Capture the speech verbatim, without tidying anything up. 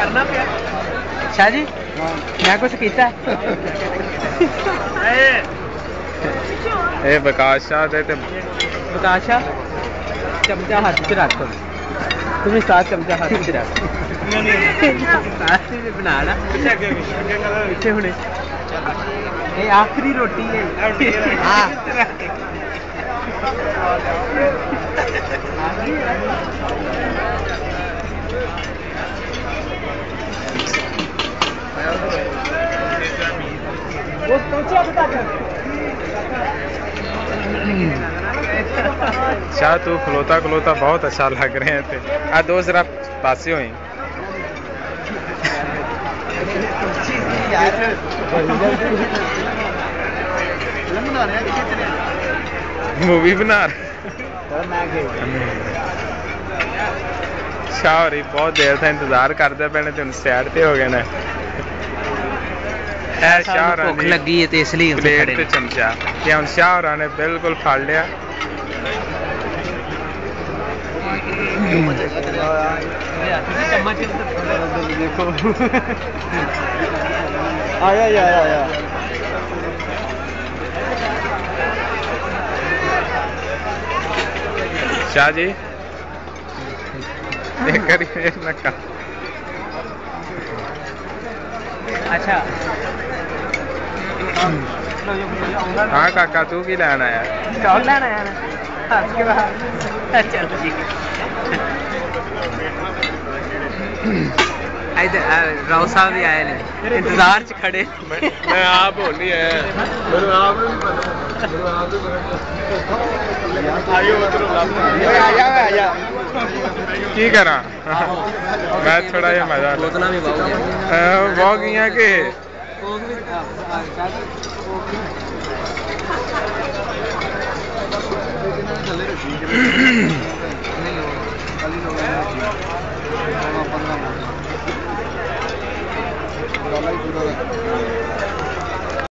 करना पिया शाह जी मैं कुछ किया ए विकास शाह दे ते विकास शाह चमचा हाथ च रख तुम्हें साथ चमचा हाथ च रख बना ला पीछे हुणे ये आखिरी रोटी है हाँ शाह तू खलोता खलोता बहुत अच्छा लग रहे हैं थे आ दो जरा पासे हुई मूवी बना शाह होरी बहुत देर से इंतजार करते पे ने तेन साइड ते हो गए ने भुख लगी है तो इसलिए प्लेट ते चमचा ते हुन शाह होरां ने बिल्कुल फड़ लिया देखो आया आया आया शाह जी एक करी एक नक्का अच्छा हाँ काका तू की लैन आया स्टॉल लेना आया ना आपके बाद चल जी राव साहब भी आए ने इंतजार च खड़े मैं आप होनी है मेरे आप नहीं पता मेरे आप आयो उधर आया आया की करा मैं थोड़ा ये मजा बोतला भी बहुत गया के नहीं